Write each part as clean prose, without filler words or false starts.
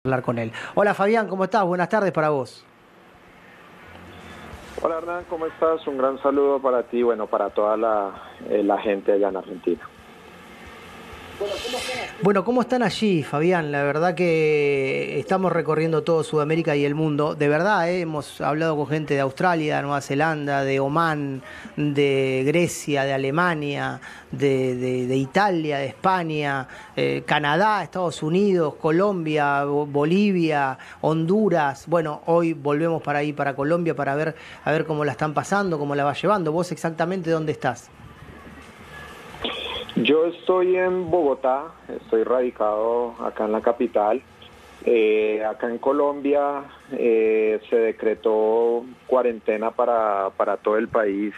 hablar con él. Hola Fabián, ¿cómo estás? Buenas tardes para vos. Hola Hernán, ¿cómo estás? Un gran saludo para ti, bueno, para toda la gente allá en Argentina. Bueno, ¿cómo están allí, Fabián? La verdad que estamos recorriendo todo Sudamérica y el mundo. De verdad, hemos hablado con gente de Australia, de Nueva Zelanda, de Omán, de Grecia, de Alemania, de Italia, de España, Canadá, Estados Unidos, Colombia, Bolivia, Honduras. Bueno, hoy volvemos para ahí, para Colombia, para ver, a ver cómo la están pasando, cómo la va llevando. ¿Vos exactamente dónde estás? Yo estoy en Bogotá, estoy radicado acá en la capital. Acá en Colombia se decretó cuarentena para todo el país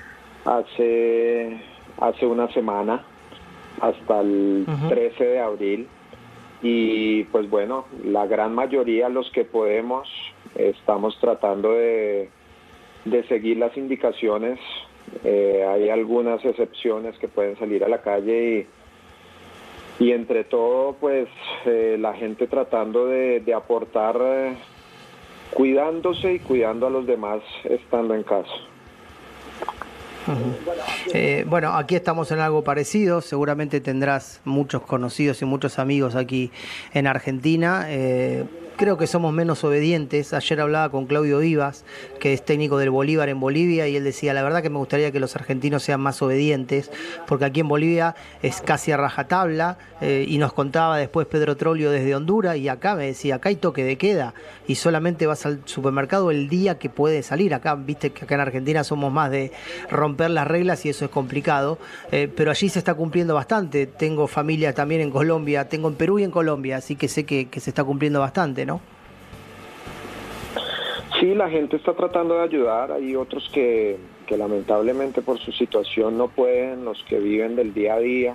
hace una semana, hasta el Ujú. 13 de abril. Y pues bueno, la gran mayoría, los que podemos, estamos tratando de seguir las indicaciones. Hay algunas excepciones que pueden salir a la calle y entre todo, pues la gente tratando de aportar, cuidándose y cuidando a los demás estando en casa. Bueno, aquí estamos en algo parecido. Seguramente tendrás muchos conocidos y muchos amigos aquí en Argentina. Creo que somos menos obedientes. Ayer hablaba con Claudio Vivas, que es técnico del Bolívar en Bolivia, y él decía, la verdad que me gustaría que los argentinos sean más obedientes, porque aquí en Bolivia es casi a rajatabla, y nos contaba después Pedro Trollio desde Honduras, y acá me decía, acá hay toque de queda, y solamente vas al supermercado el día que puedes salir. Acá, viste que acá en Argentina somos más de romper las reglas y eso es complicado, pero allí se está cumpliendo bastante. Tengo familia también en Colombia, tengo en Perú y en Colombia, así que sé que se está cumpliendo bastante, ¿no? Sí, la gente está tratando de ayudar. Hay otros que lamentablemente por su situación no pueden, los que viven del día a día.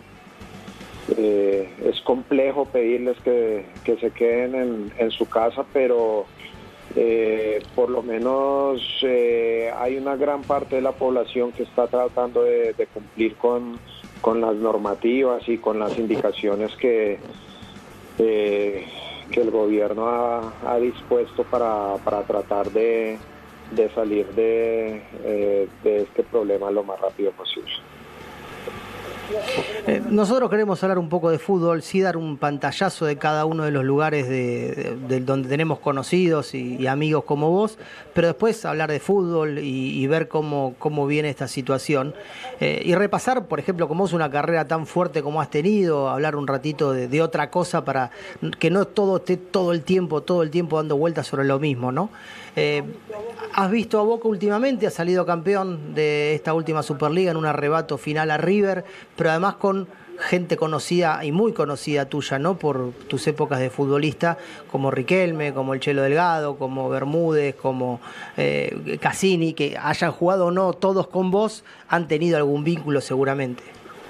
Es complejo pedirles que se queden en su casa, pero por lo menos hay una gran parte de la población que está tratando de cumplir con las normativas y con las indicaciones eh, que el gobierno ha dispuesto para tratar de salir de este problema lo más rápido posible. Nosotros queremos hablar un poco de fútbol, sí dar un pantallazo de cada uno de los lugares de donde tenemos conocidos y amigos como vos, pero después hablar de fútbol y ver cómo viene esta situación. Y repasar, por ejemplo, como es una carrera tan fuerte como has tenido, hablar un ratito de otra cosa para que no todo esté todo el tiempo dando vueltas sobre lo mismo, ¿no? Eh, ¿Has visto a Boca últimamente? Ha salido campeón de esta última Superliga en un arrebato final a River, pero además con gente conocida y muy conocida tuya, ¿no? Por tus épocas de futbolista, como Riquelme, como el Chelo Delgado, como Bermúdez, como Cassini, que hayan jugado o no todos con vos, han tenido algún vínculo seguramente.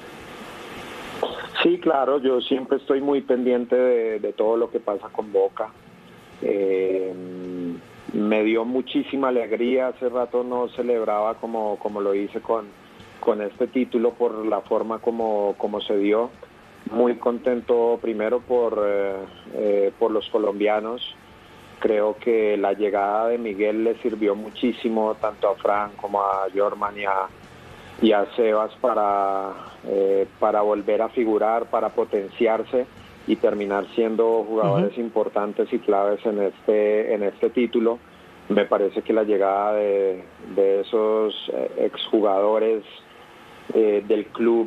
Sí, claro, yo siempre estoy muy pendiente de todo lo que pasa con Boca. Eh, Me dio muchísima alegría, hace rato no celebraba como lo hice con este título por la forma como se dio. Muy contento primero por los colombianos. Creo que la llegada de Miguel le sirvió muchísimo tanto a Fran como a Jorman y a Sebas para volver a figurar, para potenciarse y terminar siendo Ujú. jugadores importantes y claves en este título. Me parece que la llegada de esos exjugadores del club,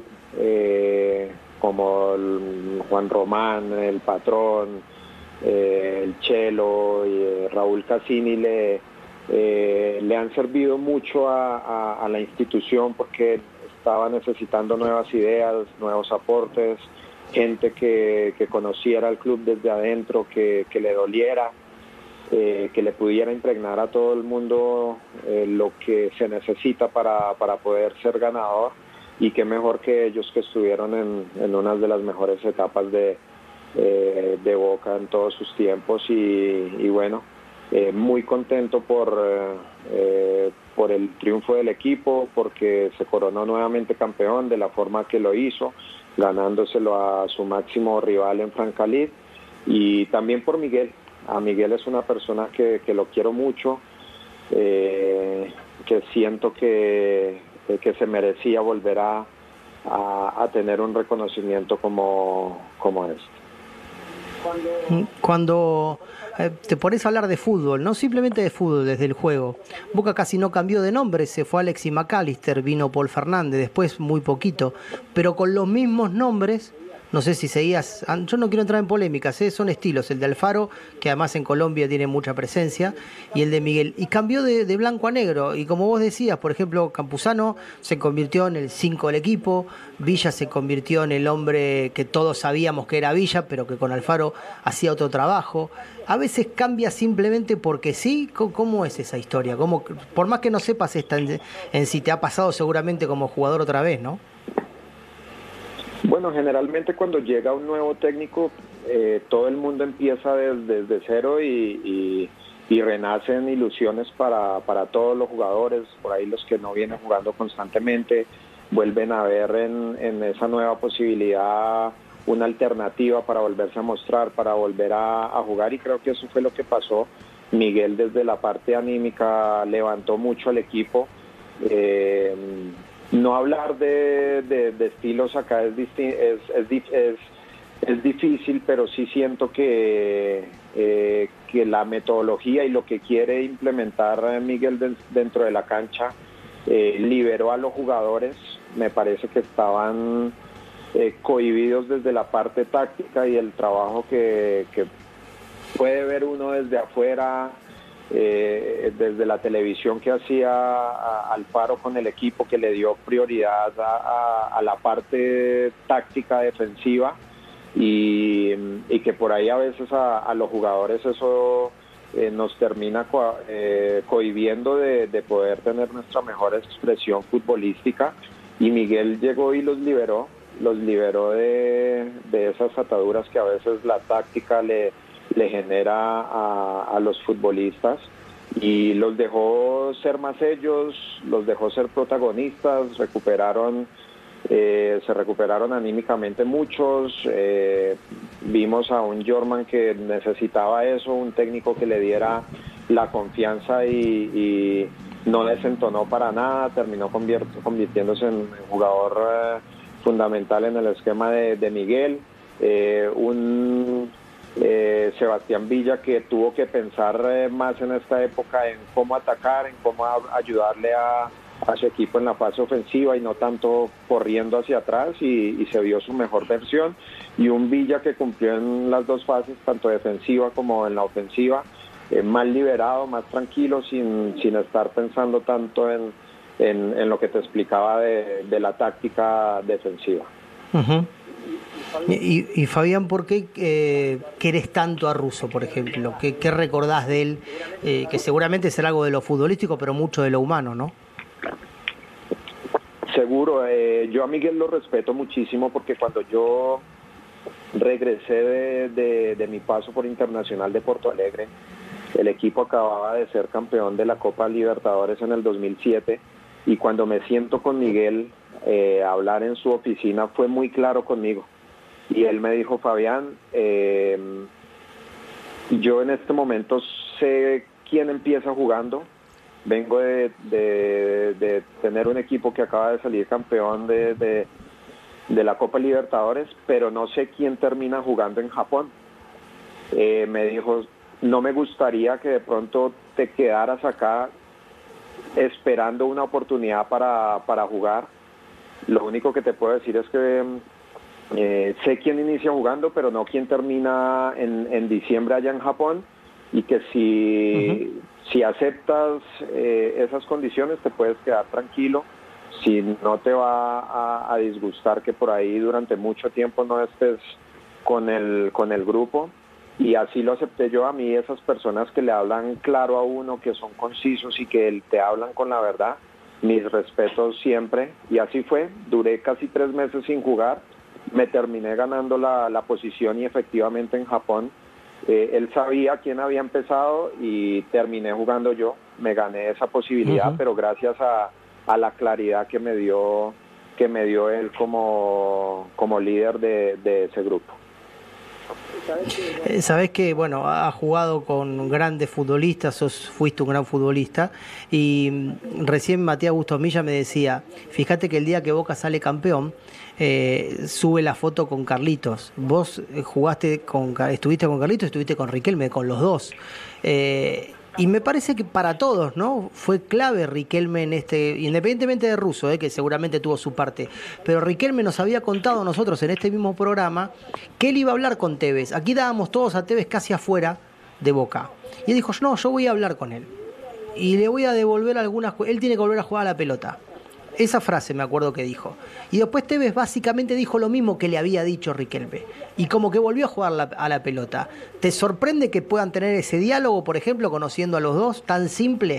como Juan Román, el Patrón, el Chelo y Raúl Cassini, le han servido mucho a la institución porque estaba necesitando nuevas ideas, nuevos aportes, gente que conociera el club desde adentro, que le doliera, que le pudiera impregnar a todo el mundo lo que se necesita para poder ser ganador, y qué mejor que ellos que estuvieron en una de las mejores etapas de Boca en todos sus tiempos y bueno, muy contento por el triunfo del equipo, porque se coronó nuevamente campeón de la forma que lo hizo, ganándoselo a su máximo rival en Francalid, y también por Miguel, A Miguel es una persona que lo quiero mucho, que siento que se merecía volver a tener un reconocimiento como este. Cuando te pones a hablar de fútbol, no simplemente de fútbol, desde el juego, Boca casi no cambió de nombre, se fue Alexis McAllister, vino Paul Fernández, después muy poquito, pero con los mismos nombres. No sé si seguías, yo no quiero entrar en polémicas, son estilos, el de Alfaro, que además en Colombia tiene mucha presencia, y el de Miguel, y cambió de blanco a negro, y como vos decías, por ejemplo, Campuzano se convirtió en el 5 del equipo, Villa se convirtió en el hombre que todos sabíamos que era Villa, pero que con Alfaro hacía otro trabajo. A veces cambia simplemente porque sí. ¿Cómo es esa historia? Por más que no sepas esta en si te ha pasado seguramente como jugador otra vez, ¿no? Bueno, generalmente cuando llega un nuevo técnico, todo el mundo empieza desde cero y renacen ilusiones para todos los jugadores. Por ahí los que no vienen jugando constantemente vuelven a ver en esa nueva posibilidad una alternativa para volverse a mostrar, para volver a jugar, y creo que eso fue lo que pasó. Miguel desde la parte anímica levantó mucho al equipo. No hablar de estilos acá es difícil, pero sí siento que la metodología y lo que quiere implementar Miguel dentro de la cancha liberó a los jugadores. Me parece que estaban cohibidos desde la parte táctica y el trabajo que puede ver uno desde afuera, desde la televisión que hacía Alfaro con el equipo, que le dio prioridad a la parte táctica defensiva, y que por ahí a veces a los jugadores eso nos termina cohibiendo de poder tener nuestra mejor expresión futbolística, y Miguel llegó y los liberó de esas ataduras que a veces la táctica le genera a los futbolistas, y los dejó ser más ellos, los dejó ser protagonistas. Se recuperaron anímicamente muchos. Vimos a un Jorman que necesitaba eso, un técnico que le diera la confianza, y no desentonó para nada, terminó convirtiéndose en jugador fundamental en el esquema de Miguel. Sebastián Villa, que tuvo que pensar más en esta época en cómo atacar, en cómo ayudarle a su equipo en la fase ofensiva y no tanto corriendo hacia atrás, y se vio su mejor versión. Y un Villa que cumplió en las dos fases, tanto defensiva como en la ofensiva, más liberado, más tranquilo, sin estar pensando tanto en lo que te explicaba de la táctica defensiva. Uh-huh. Y Fabián, ¿por qué querés tanto a Russo, por ejemplo? ¿Qué recordás de él? Que seguramente será algo de lo futbolístico, pero mucho de lo humano, ¿no? Seguro. Yo a Miguel lo respeto muchísimo, porque cuando yo regresé de mi paso por Internacional de Porto Alegre, el equipo acababa de ser campeón de la Copa Libertadores en el 2007, y cuando me siento con Miguel a hablar en su oficina, fue muy claro conmigo. Y él me dijo: Fabián, yo en este momento sé quién empieza jugando. Vengo de tener un equipo que acaba de salir campeón de la Copa Libertadores, pero no sé quién termina jugando en Japón. Me dijo: no me gustaría que de pronto te quedaras acá esperando una oportunidad para jugar. Lo único que te puedo decir es que sé quién inicia jugando, pero no quién termina en diciembre allá en Japón, y que si aceptas esas condiciones te puedes quedar tranquilo, si no te va a disgustar que por ahí durante mucho tiempo no estés con el grupo. Y así lo acepté yo. A mí esas personas que le hablan claro a uno, que son concisos y que te hablan con la verdad, mis respetos siempre, y así fue. Duré casi 3 meses sin jugar, me terminé ganando la posición, y efectivamente en Japón él sabía quién había empezado y terminé jugando yo. Me gané esa posibilidad, pero gracias a la claridad que me dio él como líder de ese grupo. Sabés que, bueno, has jugado con grandes futbolistas, fuiste un gran futbolista, y recién Matías Bustomilla me decía, fíjate que el día que Boca sale campeón, sube la foto con Carlitos. Vos estuviste con Carlitos, estuviste con Riquelme, con los dos. Y me parece que para todos, ¿no? Fue clave Riquelme en independientemente de Russo, que seguramente tuvo su parte, pero Riquelme nos había contado a nosotros en este mismo programa que él iba a hablar con Tevez. Aquí dábamos todos a Tevez casi afuera de Boca. Y él dijo, no, yo voy a hablar con él. Y le voy a devolver él tiene que volver a jugar a la pelota. Esa frase me acuerdo que dijo. Y después Tevez básicamente dijo lo mismo que le había dicho Riquelme. Y como que volvió a jugar a la pelota. ¿Te sorprende que puedan tener ese diálogo, por ejemplo, conociendo a los dos, tan simple?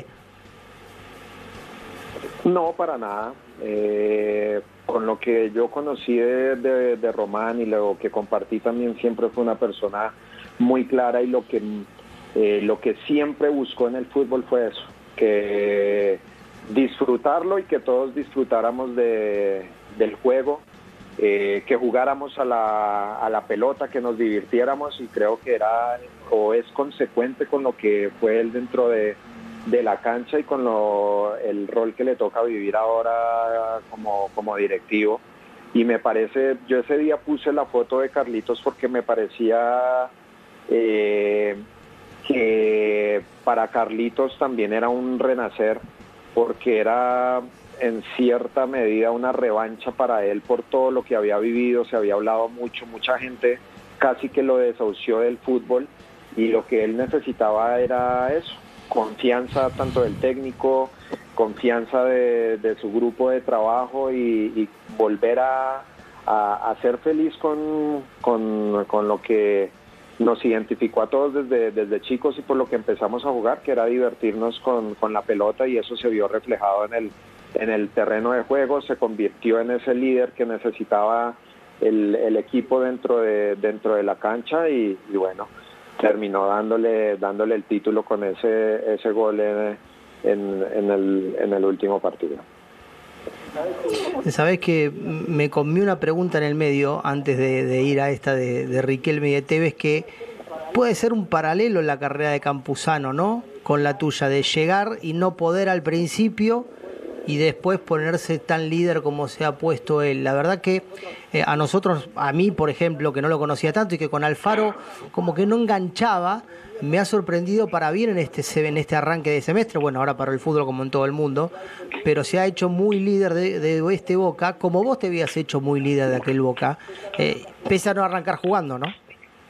No, para nada. Con lo que yo conocí de Román y lo que compartí también, siempre fue una persona muy clara, y lo que siempre buscó en el fútbol fue eso, que disfrutarlo y que todos disfrutáramos del juego, que jugáramos a la pelota, que nos divirtiéramos, y creo que era o es consecuente con lo que fue él dentro de la cancha y con el rol que le toca vivir ahora como directivo. Y me parece, yo ese día puse la foto de Carlitos porque me parecía que para Carlitos también era un renacer, porque era en cierta medida una revancha para él por todo lo que había vivido. Se había hablado mucho, mucha gente casi que lo desahució del fútbol, y lo que él necesitaba era eso, confianza tanto del técnico, confianza de su grupo de trabajo, y volver a ser feliz con lo que nos identificó a todos desde chicos y por lo que empezamos a jugar, que era divertirnos con la pelota, y eso se vio reflejado en el terreno de juego. Se convirtió en ese líder que necesitaba el equipo dentro de la cancha, y bueno, terminó dándole el título con ese gol en el último partido. Sabés que me comí una pregunta en el medio antes de ir a esta de Riquelme y de Tevez, que puede ser un paralelo en la carrera de Campuzano, ¿no? Con la tuya, de llegar y no poder al principio y después ponerse tan líder como se ha puesto él. La verdad que a mí, por ejemplo, que no lo conocía tanto y que con Alfaro como que no enganchaba, me ha sorprendido para bien en este arranque de semestre. Bueno, ahora para el fútbol como en todo el mundo, pero se ha hecho muy líder de este Boca, como vos te habías hecho muy líder de aquel Boca, pese a no arrancar jugando, ¿no?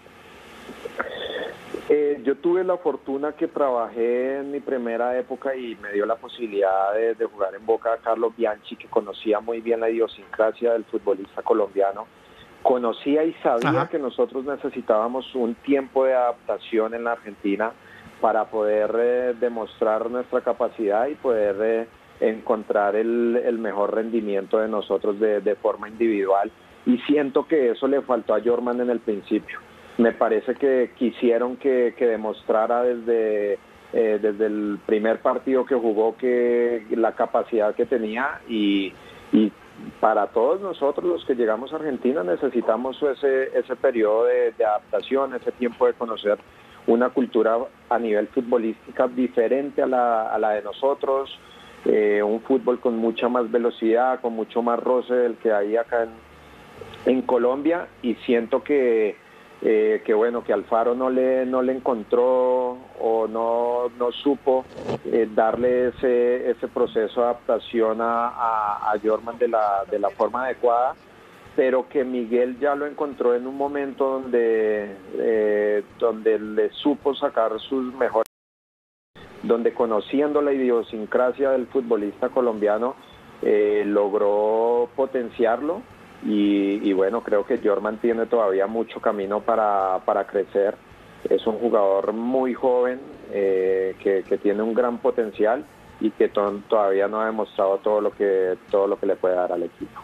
Yo tuve la fortuna que trabajé en mi primera época y me dio la posibilidad de jugar en Boca a Carlos Bianchi, que conocía muy bien la idiosincrasia del futbolista colombiano. Conocía y sabía que nosotros necesitábamos un tiempo de adaptación en la Argentina para poder demostrar nuestra capacidad y poder encontrar el mejor rendimiento de nosotros de forma individual. Y siento que eso le faltó a Jorman en el principio. Me parece que quisieron que demostrara desde el primer partido que jugó que la capacidad que tenía, y para todos nosotros los que llegamos a Argentina necesitamos ese periodo de adaptación, ese tiempo de conocer una cultura a nivel futbolística diferente a la de nosotros, un fútbol con mucha más velocidad, con mucho más roce del que hay acá en Colombia, y siento que bueno, que Alfaro no le encontró o no supo darle ese proceso de adaptación a Jorman de la forma adecuada, pero que Miguel ya lo encontró en un momento donde le supo sacar sus mejores, donde conociendo la idiosincrasia del futbolista colombiano logró potenciarlo. Y bueno, creo que Jorman tiene todavía mucho camino para crecer. Es un jugador muy joven que tiene un gran potencial y que todavía no ha demostrado todo lo que le puede dar al equipo.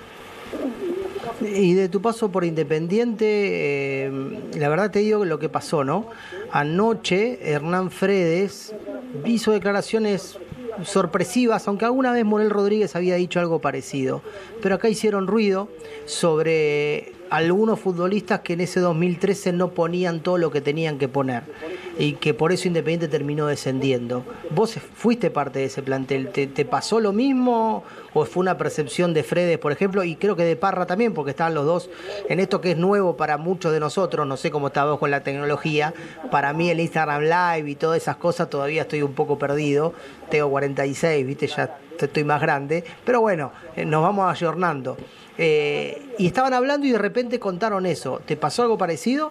Y de tu paso por Independiente, la verdad te digo lo que pasó, ¿no? Anoche Hernán Fredes hizo declaraciones sorpresivas, aunque alguna vez Morel Rodríguez había dicho algo parecido, pero acá hicieron ruido sobre algunos futbolistas que en ese 2013 no ponían todo lo que tenían que poner y que por eso Independiente terminó descendiendo. ¿Vos fuiste parte de ese plantel? ¿Te pasó lo mismo o fue una percepción de Fredes, por ejemplo, y creo que de Parra también, porque estaban los dos en esto que es nuevo para muchos de nosotros? No sé cómo está vos con la tecnología. Para mí el Instagram Live y todas esas cosas todavía estoy un poco perdido. Tengo 46, viste, ya estoy más grande, pero bueno, nos vamos ayornando. Y estaban hablando y de repente contaron eso. ¿Te pasó algo parecido?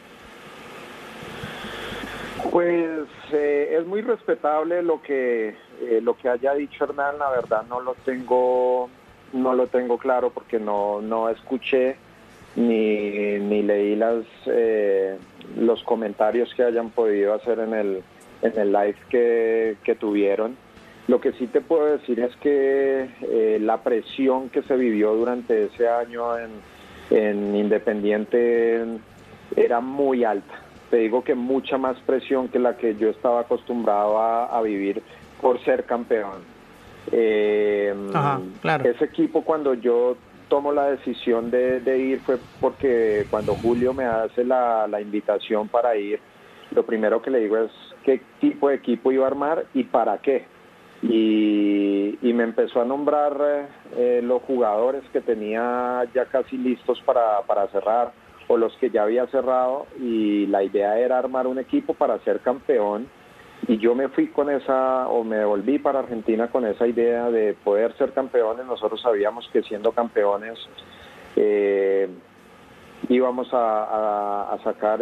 Pues es muy respetable lo que haya dicho Hernán. La verdad no lo tengo claro porque no escuché ni leí los comentarios que hayan podido hacer en el live que tuvieron. Lo que sí te puedo decir es que la presión que se vivió durante ese año en Independiente era muy alta. Te digo que mucha más presión que la que yo estaba acostumbrado a vivir por ser campeón. Ajá, claro. Ese equipo, cuando yo tomo la decisión de ir, fue porque cuando Julio me hace la invitación para ir, lo primero que le digo es qué tipo de equipo iba a armar y para qué. Y me empezó a nombrar los jugadores que tenía ya casi listos para cerrar o los que ya había cerrado, y la idea era armar un equipo para ser campeón, y yo me fui con esa, o me volví para Argentina con esa idea de poder ser campeones. Nosotros sabíamos que siendo campeones íbamos a sacar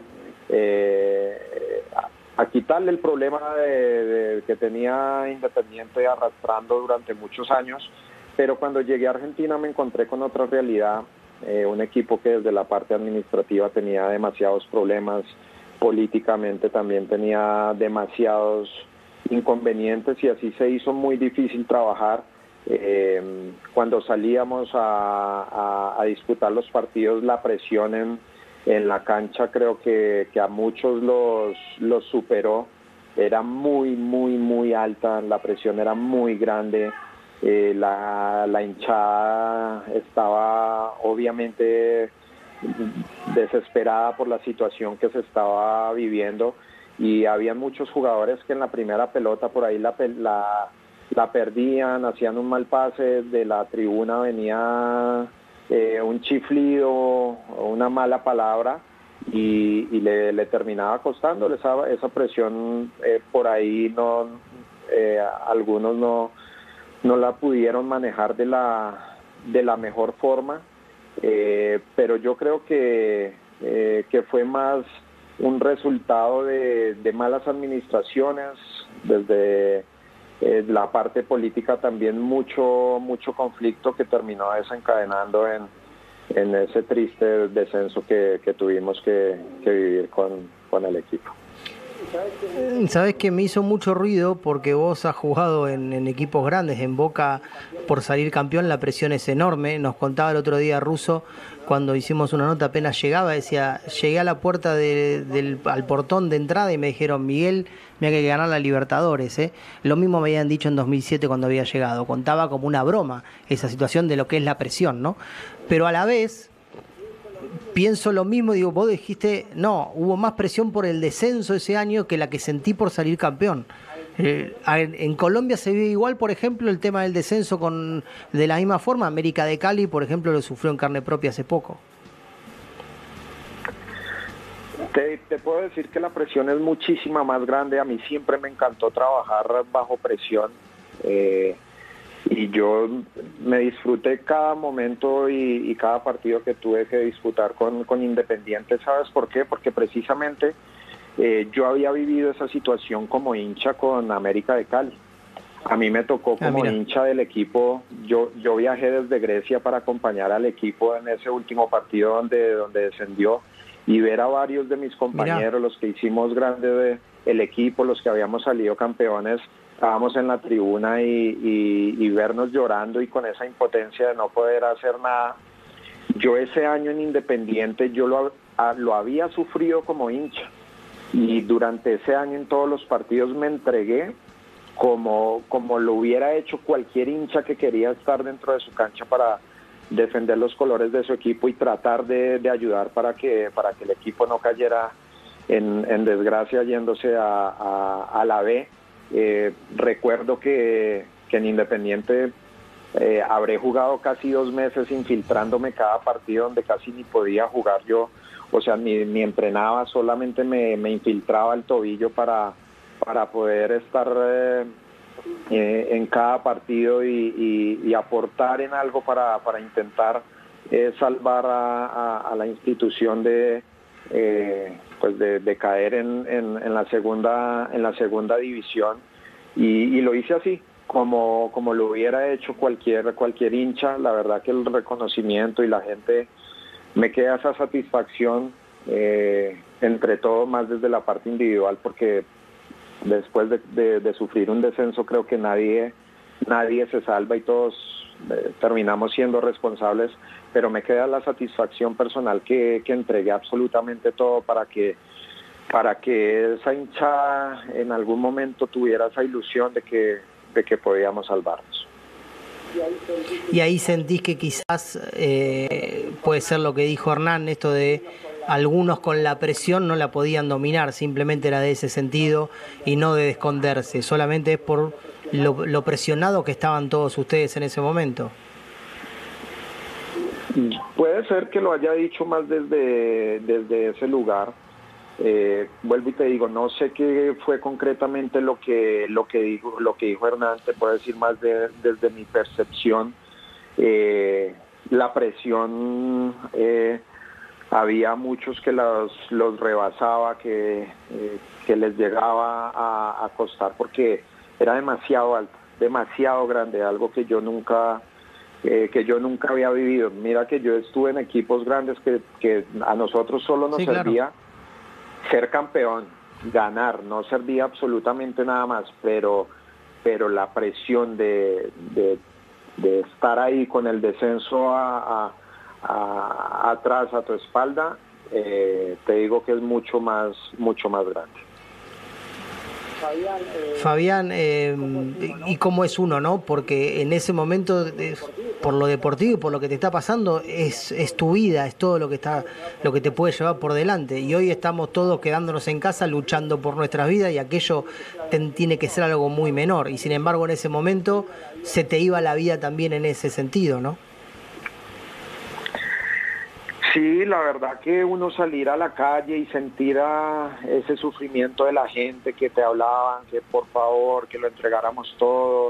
a quitarle el problema que tenía Independiente arrastrando durante muchos años. Pero cuando llegué a Argentina me encontré con otra realidad, un equipo que desde la parte administrativa tenía demasiados problemas, políticamente también tenía demasiados inconvenientes, y así se hizo muy difícil trabajar. Cuando salíamos a disputar los partidos, la presión en la cancha creo que a muchos los superó. Era muy alta, la presión era muy grande. La hinchada estaba obviamente desesperada por la situación que se estaba viviendo, y había muchos jugadores que en la primera pelota por ahí la perdían, hacían un mal pase, de la tribuna venía un chiflido o una mala palabra y le terminaba costando esa presión. Por ahí algunos no la pudieron manejar de la mejor forma, pero yo creo que fue más un resultado de malas administraciones, desde la parte política también mucho conflicto que terminó desencadenando en ese triste descenso que tuvimos que vivir con el equipo. Sabés que me hizo mucho ruido porque vos has jugado en equipos grandes, en Boca, por salir campeón la presión es enorme. Nos contaba el otro día Russo, cuando hicimos una nota apenas llegaba, decía, llegué a la puerta al portón de entrada y me dijeron, Miguel, mira que hay que ganar la Libertadores, ¿eh? Lo mismo me habían dicho en 2007 cuando había llegado. Contaba como una broma esa situación de lo que es la presión, ¿no? Pero a la vez pienso lo mismo, digo, vos dijiste, no, hubo más presión por el descenso ese año que la que sentí por salir campeón. En Colombia se vive igual, por ejemplo, el tema del descenso de la misma forma. América de Cali, por ejemplo, lo sufrió en carne propia hace poco. Te puedo decir que la presión es muchísima más grande. A mí siempre me encantó trabajar bajo presión. Y yo me disfruté cada momento y cada partido que tuve que disputar con Independiente. ¿Sabes por qué? Porque precisamente yo había vivido esa situación como hincha con América de Cali. A mí me tocó como hincha del equipo. Yo viajé desde Grecia para acompañar al equipo en ese último partido donde descendió, y ver a varios de mis compañeros, los que hicimos grande el equipo, los que habíamos salido campeones, estábamos en la tribuna y vernos llorando y con esa impotencia de no poder hacer nada. Yo ese año en Independiente yo lo había sufrido como hincha, y durante ese año en todos los partidos me entregué como lo hubiera hecho cualquier hincha que quería estar dentro de su cancha defender los colores de su equipo y tratar de ayudar para que el equipo no cayera en desgracia yéndose a la B. Recuerdo que en Independiente habré jugado casi 2 meses infiltrándome cada partido donde casi ni podía jugar yo, o sea, ni entrenaba, solamente me infiltraba el tobillo para poder estar en cada partido y aportar en algo para intentar salvar a la institución de caer en la segunda división, y lo hice así como lo hubiera hecho cualquier hincha. La verdad que el reconocimiento y la gente me queda esa satisfacción, entre todo más desde la parte individual, porque después de sufrir un descenso creo que nadie se salva y todos terminamos siendo responsables, pero me queda la satisfacción personal que entregué absolutamente todo para que esa hinchada en algún momento tuviera esa ilusión de que podíamos salvarnos. Y ahí sentís que quizás puede ser lo que dijo Hernán, esto de algunos con la presión no la podían dominar, simplemente era de ese sentido y no de esconderse, solamente es por lo presionado que estaban todos ustedes en ese momento. Puede ser que lo haya dicho más desde ese lugar. Vuelvo y te digo, no sé qué fue concretamente lo que dijo Hernán. Te puedo decir más desde mi percepción. La presión, había muchos que los rebasaba, que les llegaba a costar, porque era demasiado alto, demasiado grande, algo que yo nunca había vivido. Mira que yo estuve en equipos grandes que a nosotros solo nos servía ser campeón, ganar, no servía absolutamente nada más, pero la presión de estar ahí con el descenso atrás a tu espalda, te digo que es mucho más grande. Fabián, ¿y cómo es uno, no? Porque en ese momento, por lo deportivo y por lo que te está pasando, es tu vida, es todo lo que te puede llevar por delante. Y hoy estamos todos quedándonos en casa luchando por nuestras vidas, y aquello tiene que ser algo muy menor. Y sin embargo, en ese momento se te iba la vida también en ese sentido, ¿no? Sí, la verdad que uno salir a la calle y sentir ese sufrimiento de la gente que te hablaban, que por favor, que lo entregáramos todo,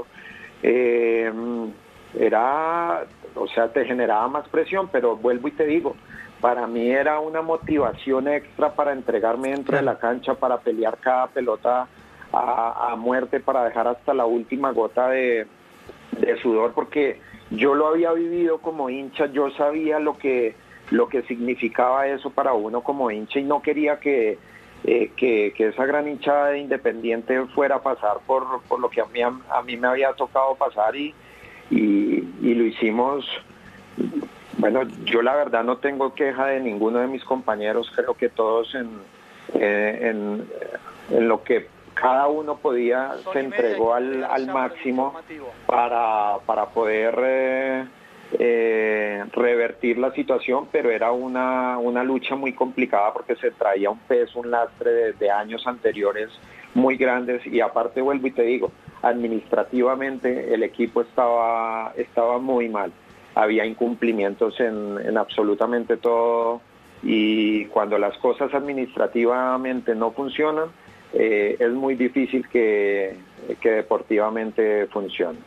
te generaba más presión, pero vuelvo y te digo, para mí era una motivación extra para entregarme dentro de la cancha, para pelear cada pelota a muerte, para dejar hasta la última gota de sudor, porque yo lo había vivido como hincha, yo sabía lo que significaba eso para uno como hincha, y no quería que esa gran hinchada de Independiente fuera a pasar por lo que a mí me había tocado pasar, y lo hicimos. Bueno, yo la verdad no tengo queja de ninguno de mis compañeros, creo que todos en lo que cada uno podía se entregó al máximo para poder revertir la situación, pero era una lucha muy complicada porque se traía un peso, un lastre de años anteriores muy grandes, y aparte vuelvo y te digo, administrativamente el equipo estaba muy mal, había incumplimientos en absolutamente todo, y cuando las cosas administrativamente no funcionan, es muy difícil que deportivamente funcione.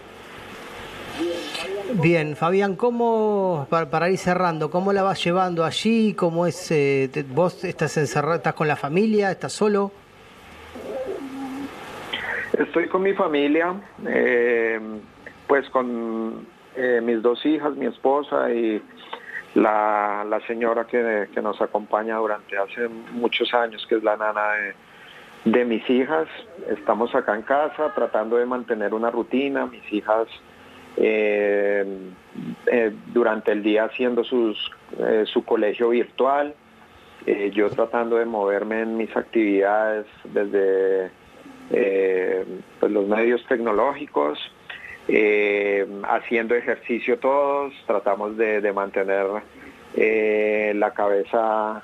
Bien, Fabián, ¿cómo, para ir cerrando, cómo la vas llevando allí? ¿Cómo es? ¿Vos estás encerrado, estás con la familia, estás solo? Estoy con mi familia, pues con mis 2 hijas, mi esposa y la señora que nos acompaña durante hace muchos años, que es la nana de mis hijas. Estamos acá en casa tratando de mantener una rutina. Mis hijas durante el día haciendo su colegio virtual, yo tratando de moverme en mis actividades desde pues los medios tecnológicos. haciendo ejercicio todos, tratamos de mantener la cabeza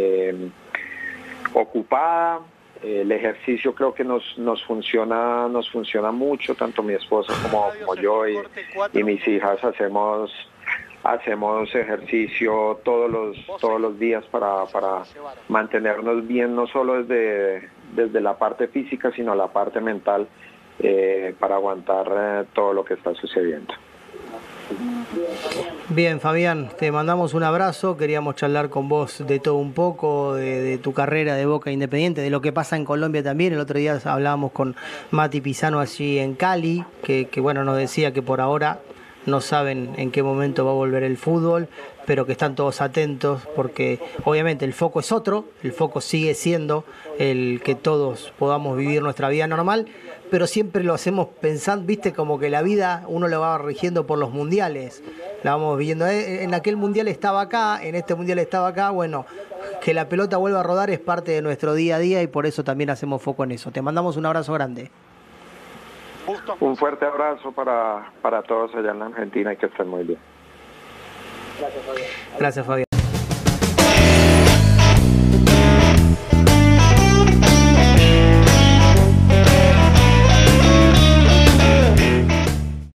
ocupada. El ejercicio creo que nos funciona mucho, tanto mi esposa como yo y mis hijas hacemos ejercicio todos los días para mantenernos bien, no solo desde la parte física, sino la parte mental, para aguantar todo lo que está sucediendo. Bien, Fabián, te mandamos un abrazo. Queríamos charlar con vos de todo un poco, de tu carrera de Boca Independiente, de lo que pasa en Colombia también. El otro día hablábamos con Mati Pisano allí en Cali, que bueno, nos decía que por ahora no saben en qué momento va a volver el fútbol, pero que están todos atentos porque obviamente el foco es otro, el foco sigue siendo el que todos podamos vivir nuestra vida normal, pero siempre lo hacemos pensando, viste, como que la vida uno la va rigiendo por los mundiales, la vamos viendo, en aquel mundial estaba acá, en este mundial estaba acá, bueno, que la pelota vuelva a rodar es parte de nuestro día a día y por eso también hacemos foco en eso. Te mandamos un abrazo grande. Un fuerte abrazo para todos allá en la Argentina y que estén muy bien. Gracias, Fabián.